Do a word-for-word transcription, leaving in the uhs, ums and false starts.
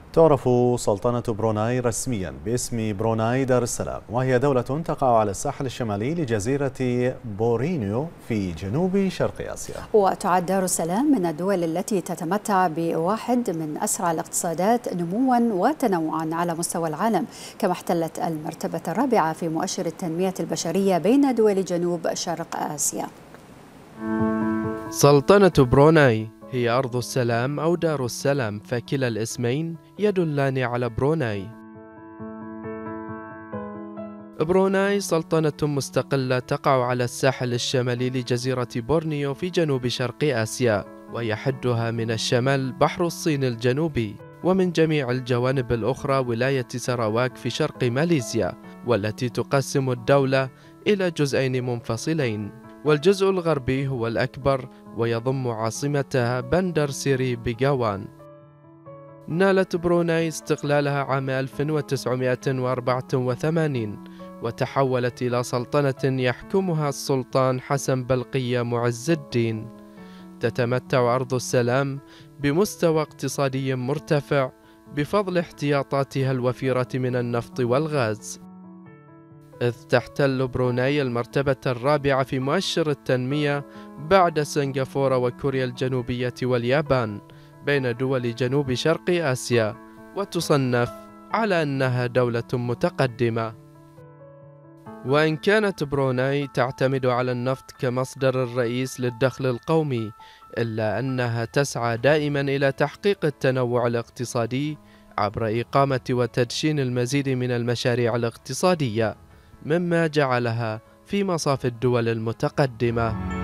تعرف سلطنة بروناي رسميا باسم بروناي دار السلام، وهي دولة تقع على الساحل الشمالي لجزيرة بورينيو في جنوب شرق آسيا. وتعد دار السلام من الدول التي تتمتع بواحد من أسرع الاقتصادات نموا وتنوعا على مستوى العالم، كما احتلت المرتبة الرابعة في مؤشر التنمية البشرية بين دول جنوب شرق آسيا. سلطنة بروناي هي أرض السلام أو دار السلام، فكلا الاسمين يدلان على بروناي. بروناي سلطنة مستقلة تقع على الساحل الشمالي لجزيرة بورنيو في جنوب شرق آسيا، ويحدها من الشمال بحر الصين الجنوبي، ومن جميع الجوانب الأخرى ولاية سراواك في شرق ماليزيا، والتي تقسم الدولة إلى جزئين منفصلين، والجزء الغربي هو الأكبر ويضم عاصمتها بندر سيري بيغاوان. نالت بروناي استقلالها عام ألف وتسعمائة وأربعة وثمانين، وتحولت إلى سلطنة يحكمها السلطان حسن بلقية معز الدين. تتمتع أرض السلام بمستوى اقتصادي مرتفع بفضل احتياطاتها الوفيرة من النفط والغاز، إذ تحتل بروناي المرتبة الرابعة في مؤشر التنمية بعد سنغافورة وكوريا الجنوبية واليابان بين دول جنوب شرق آسيا، وتصنف على أنها دولة متقدمة. وإن كانت بروناي تعتمد على النفط كمصدر الرئيس للدخل القومي، إلا أنها تسعى دائما إلى تحقيق التنوع الاقتصادي عبر إقامة وتدشين المزيد من المشاريع الاقتصادية، مما جعلها في مصاف الدول المتقدمة.